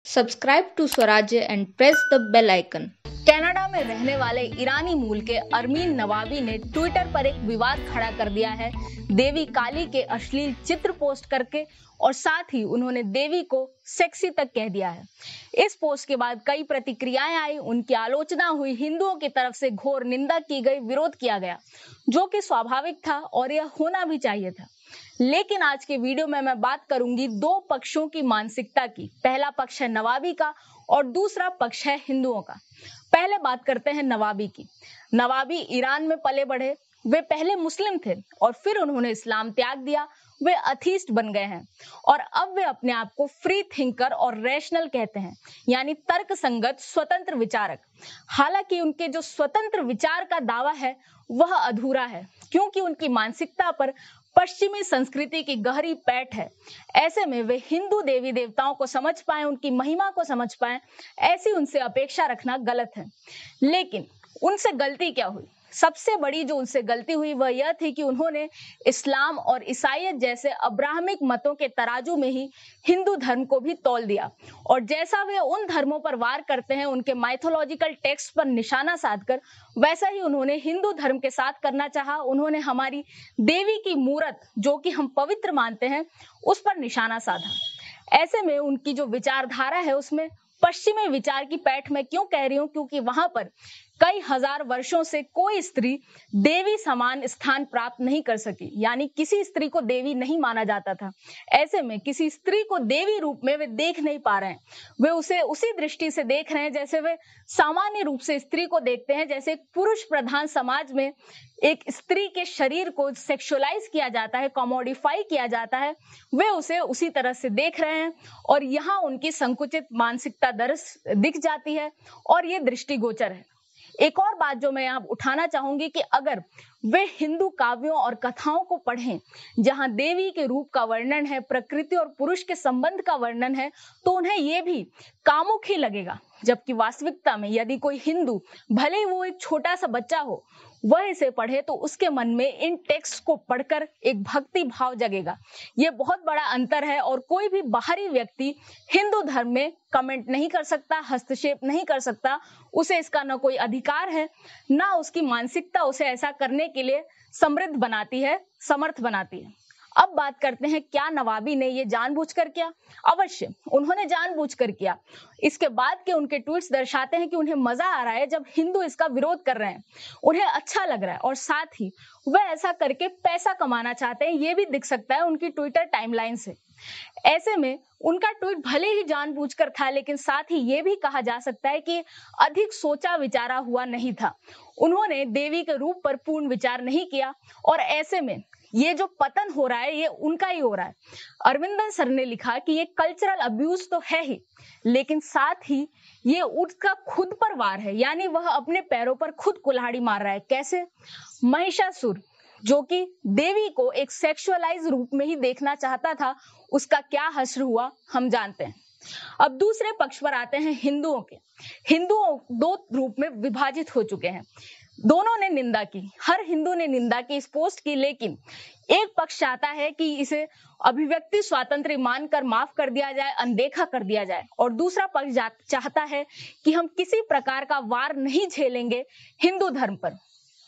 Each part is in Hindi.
Subscribe to Swarajya and press the bell icon. Canada में रहने वाले ईरानी मूल के अरमीन नवाबी ने ट्विटर पर एक विवाद खड़ा कर दिया है देवी काली के अश्लील चित्र पोस्ट करके, और साथ ही उन्होंने देवी को सेक्सी तक कह दिया है। इस पोस्ट के बाद कई प्रतिक्रियाएं आई, उनकी आलोचना हुई, हिंदुओं की तरफ से घोर निंदा की गई, विरोध किया गया, जो कि स्वाभाविक था और यह होना भी चाहिए था। लेकिन आज के वीडियो में मैं बात करूंगी दो पक्षों की मानसिकता की। पहला पक्ष है नवाबी का और दूसरा पक्ष है हिंदुओं का। पहले बात करते हैं नवाबी की। नवाबी ईरान में पले बढ़े, वे पहले मुस्लिम थे और फिर उन्होंने इस्लाम त्याग दिया। वे अथीस्ट बन गए हैं और अब वे अपने आप को फ्री थिंकर और रैशनल कहते हैं, यानी तर्क संगत स्वतंत्र विचारक। हालांकि उनके जो स्वतंत्र विचार का दावा है वह अधूरा है, क्योंकि उनकी मानसिकता पर पश्चिमी संस्कृति की गहरी पैठ है। ऐसे में वे हिंदू देवी देवताओं को समझ पाए, उनकी महिमा को समझ पाए, ऐसी उनसे अपेक्षा रखना गलत है। लेकिन उनसे गलती क्या हुई? सबसे बड़ी जो उनसे गलती हुई वह यह थी कि उन्होंने इस्लाम और ईसाईयत जैसे अब्राहमिक मतों के तराजू में ही हिंदू धर्म को भी तौल दिया, और जैसा वे उन धर्मों पर वार करते हैं, उनके माइथोलॉजिकल टेक्स्ट पर निशाना साधकर, वैसा ही उन्होंने हिंदू धर्म के साथ करना चाहा। उन्होंने हमारी देवी की मूरत, जो कि हम पवित्र मानते हैं, उस पर निशाना साधा। ऐसे में उनकी जो विचारधारा है उसमें पश्चिमी विचार की पैठ में क्यों कह रही हूं, क्योंकि वहां पर कई हजार वर्षों से कोई स्त्री देवी समान स्थान प्राप्त नहीं कर सकी, यानी किसी स्त्री को देवी नहीं माना जाता था। ऐसे में किसी स्त्री को देवी रूप में वे देख नहीं पा रहे हैं। वे उसे उसी दृष्टि से देख रहे हैं जैसे वे सामान्य रूप से स्त्री को देखते हैं। जैसे पुरुष प्रधान समाज में एक स्त्री के शरीर को सेक्सुअलाइज किया जाता है, कॉमोडिफाई किया जाता है, वे उसे उसी तरह से देख रहे हैं और यहाँ उनकी संकुचित मानसिकता दिख जाती है और ये दृष्टिगोचर है। एक और बात जो मैं यहाँ उठाना चाहूंगी कि अगर वे हिंदू काव्यों और कथाओं को पढ़ें जहां देवी के रूप का वर्णन है, प्रकृति और पुरुष के संबंध का वर्णन है, तो उन्हें ये भी कामुक ही लगेगा। जबकि वास्तविकता में यदि कोई हिंदू, भले ही वो एक छोटा सा बच्चा हो, वह इसे पढ़े तो उसके मन में इन टेक्स्ट को पढ़कर एक भक्ति भाव जगेगा। ये बहुत बड़ा अंतर है और कोई भी बाहरी व्यक्ति हिंदू धर्म में कमेंट नहीं कर सकता, हस्तक्षेप नहीं कर सकता। उसे इसका न कोई अधिकार है, ना उसकी मानसिकता उसे ऐसा करने के लिए समृद्ध बनाती है, समर्थ बनाती है। अब बात करते हैं, क्या नवाबी ने ये जानबूझकर किया? अवश्य उन्होंने जानबूझकर किया। इसके बाद के उनके ट्वीट्स दर्शाते हैं कि उन्हें मजा आ रहा है जब हिंदू इसका विरोध कर रहे हैं, उन्हें अच्छा लग रहा है और साथ ही वह ऐसा करके पैसा कमाना चाहते हैं। ये भी दिख सकता है उनकी ट्विटर टाइमलाइन से। ऐसे में उनका ट्वीट भले ही जानबूझकर था, लेकिन साथ ही ये भी कहा जा सकता है कि अधिक सोचा विचारा हुआ नहीं था। उन्होंने देवी के रूप पर पूर्ण विचार नहीं किया और ऐसे में ये जो पतन हो रहा है ये उनका ही हो रहा है। अरविंदन सर ने लिखा कि ये कल्चरल अब्यूज तो है ही, लेकिन साथ ही ये उसका खुद पर वार है, यानी वह अपने पैरों पर खुद कुल्हाड़ी मार रहा है। कैसे? महिषासुर, जो कि देवी को एक सेक्सुअलाइज रूप में ही देखना चाहता था, उसका क्या हश्र हुआ हम जानते हैं। अब दूसरे पक्ष पर आते हैं हिंदुओं के। हिंदुओं दो रूप में विभाजित हो चुके हैं। दोनों ने निंदा की, हर हिंदू ने निंदा की, इस पोस्ट की, लेकिन एक पक्ष चाहता है कि इसे अभिव्यक्ति स्वातंत्र्य मानकर माफ कर दिया जाए, अनदेखा कर दिया जाए, और दूसरा पक्ष चाहता है कि हम किसी प्रकार का वार नहीं झेलेंगे हिंदू धर्म पर।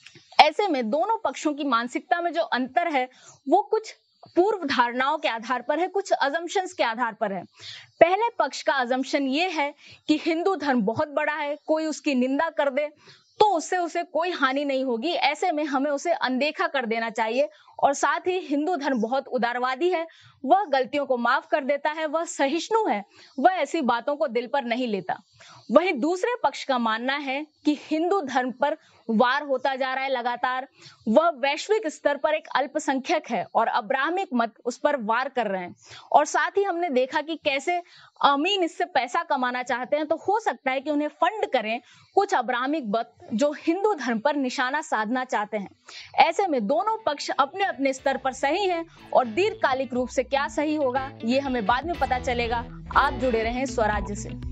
ऐसे में दोनों पक्षों की मानसिकता में जो अंतर है वो कुछ पूर्व धारणाओं के आधार पर है, कुछ अजम्पशंस के आधार पर है। पहले पक्ष का अजम्पशन ये है कि हिंदू धर्म बहुत बड़ा है, कोई उसकी निंदा कर दे तो उससे उसे कोई हानि नहीं होगी, ऐसे में हमें उसे अनदेखा कर देना चाहिए। और साथ ही हिंदू धर्म बहुत उदारवादी है, वह गलतियों को माफ कर देता है, वह सहिष्णु है, वह ऐसी बातों को दिल पर नहीं लेता। वहीं दूसरे पक्ष का मानना है कि हिंदू धर्म पर वार होता जा रहा है लगातार, वह वैश्विक स्तर पर एक अल्पसंख्यक है और अब्राहमिक मत उस पर वार कर रहे हैं। और साथ ही हमने देखा कि कैसे अमीन इससे पैसा कमाना चाहते हैं, तो हो सकता है कि उन्हें फंड करें कुछ अब्राहमिक मत जो हिंदू धर्म पर निशाना साधना चाहते हैं। ऐसे में दोनों पक्ष अपने अपने स्तर पर सही हैं और दीर्घकालिक रूप से क्या सही होगा ये हमें बाद में पता चलेगा। आप जुड़े रहें स्वराज्य से।